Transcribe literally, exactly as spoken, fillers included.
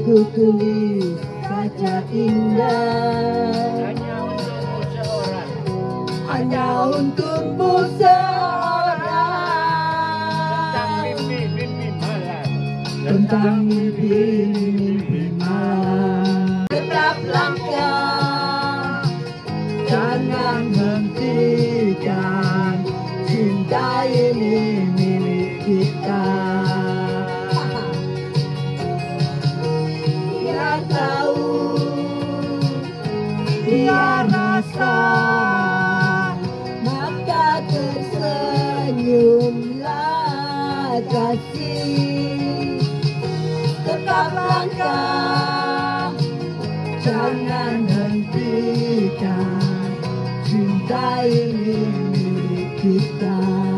ku tulis saja indah, hanya untukmu seorang, hanya untukmu seorang, tentang mimpi-mimpi malam, tentang mimpi-mimpi malam. Tetap langkah, jangan hentikan, cinta ini milik kita. Biar tahu, biar rasa, maka tersenyumlah kasih. Tetap langkah, jangan hentikan, cinta ini milik kita.